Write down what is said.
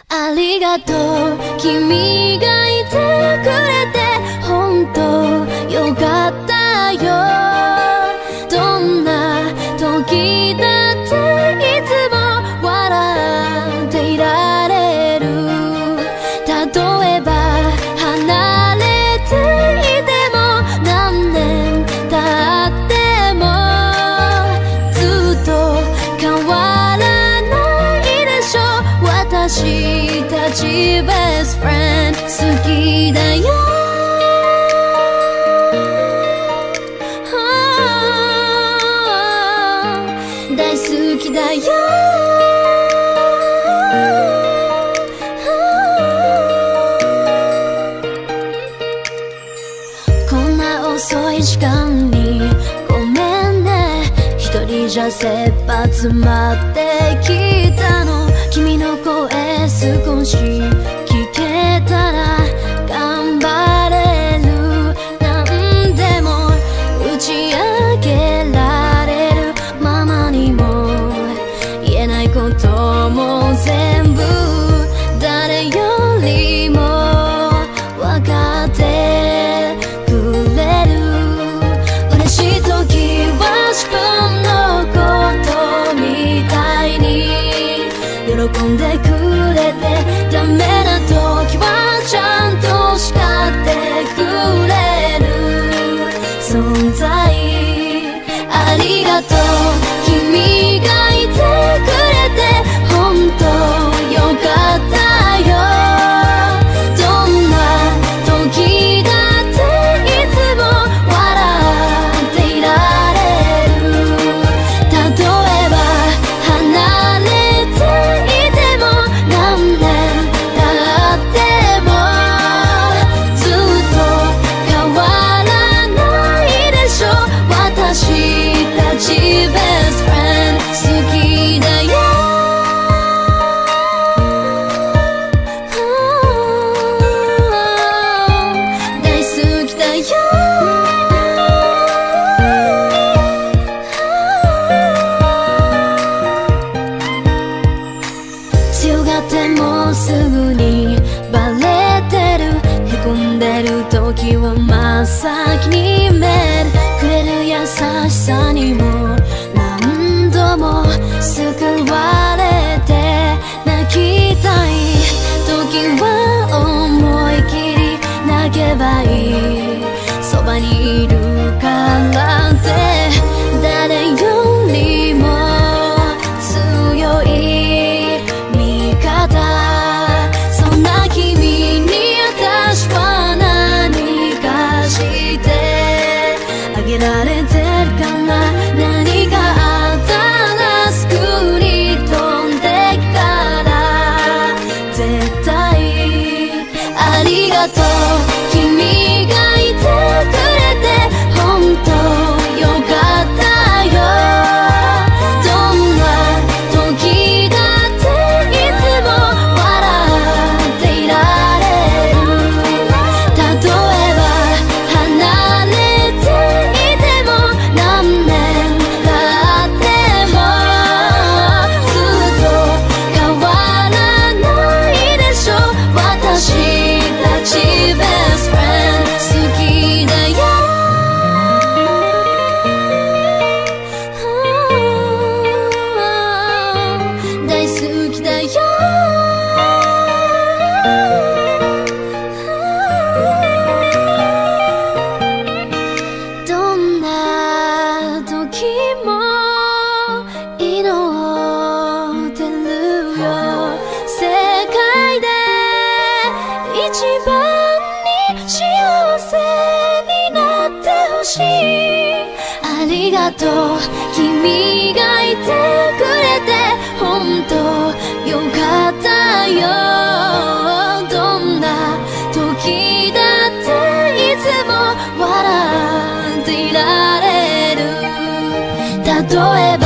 ありがとう君がいてくれて本当よかったよ。どんな時だっていつも笑っていられる。例えば離れていても何年経ってもずっと変わらないでしょ。私たち best friend 好きだよ。大好きだよ。こんな遅い時間にごめんね。一人じゃ切羽詰まってきたの。君の声少し聞けたら頑張れる。何でも打ち明けられる。ママにも言えないことも全部誰よりも分かってくれる。嬉しい時は自分のことみたいに喜んでくれて、ダメな時はちゃんと叱ってくれる存在。ありがとう君がいてくれて本当よかったよ。どんな時だっていつも笑っていられる。例えば離れていても何年経ってもずっと変わらないでしょ。私たち best friend 好きだよ。大好きだよ。強がってもすぐにバレてる。へこんでる時は真っ先にメールくれる。優しさにも何度も救われて泣きたい時は思い切り泣けばいい。そばにいるからって誰よりも強い味方。そんな君に私は何かしてあげられてるかな。何かあったらすぐに飛んでくから絶対。ありがとう君がいてくれて本当よかったよ。どんな時だっていつも笑っていられる。例えば離れていても何年経ってもずっと変わらないでしょ。私たち best friend 好きだよ。大好きだよ。どんな時も祈ってるよ。世界で一番に幸せになってほしい。ありがとう君がいてくれて本当よかったよ。どんな時だっていつも笑っていられる。例えば